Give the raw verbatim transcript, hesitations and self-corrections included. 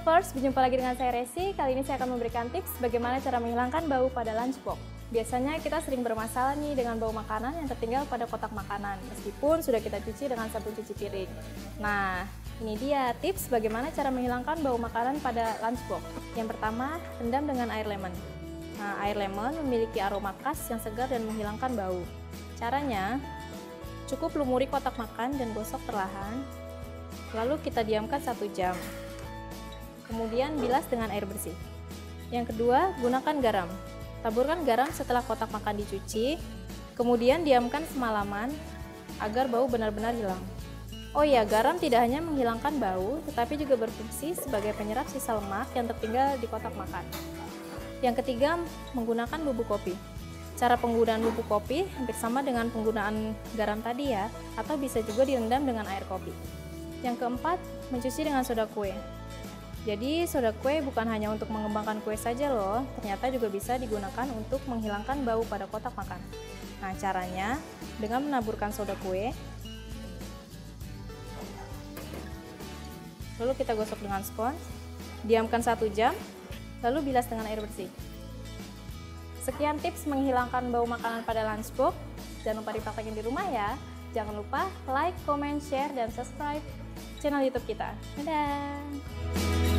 lovers, berjumpa lagi dengan saya Resi. Kali ini saya akan memberikan tips bagaimana cara menghilangkan bau pada lunchbox. Biasanya kita sering bermasalah nih dengan bau makanan yang tertinggal pada kotak makanan, meskipun sudah kita cuci dengan sabun cuci piring. Nah, ini dia tips bagaimana cara menghilangkan bau makanan pada lunchbox. Yang pertama, rendam dengan air lemon. Nah, air lemon memiliki aroma khas yang segar dan menghilangkan bau. Caranya, cukup lumuri kotak makan dan gosok perlahan, lalu kita diamkan satu jam. Kemudian bilas dengan air bersih. Yang kedua, gunakan garam. Taburkan garam setelah kotak makan dicuci, kemudian diamkan semalaman agar bau benar-benar hilang. Oh ya, garam tidak hanya menghilangkan bau, tetapi juga berfungsi sebagai penyerap sisa lemak yang tertinggal di kotak makan. Yang ketiga, menggunakan bubuk kopi. Cara penggunaan bubuk kopi hampir sama dengan penggunaan garam tadi ya, atau bisa juga direndam dengan air kopi. Yang keempat, mencuci dengan soda kue. Jadi soda kue bukan hanya untuk mengembangkan kue saja loh, ternyata juga bisa digunakan untuk menghilangkan bau pada kotak makan. Nah, caranya dengan menaburkan soda kue, lalu kita gosok dengan spons, diamkan satu jam, lalu bilas dengan air bersih. Sekian tips menghilangkan bau makanan pada lunchbox. Jangan lupa dipraktekin di rumah ya. Jangan lupa like, comment, share, dan subscribe channel YouTube kita. Dadah!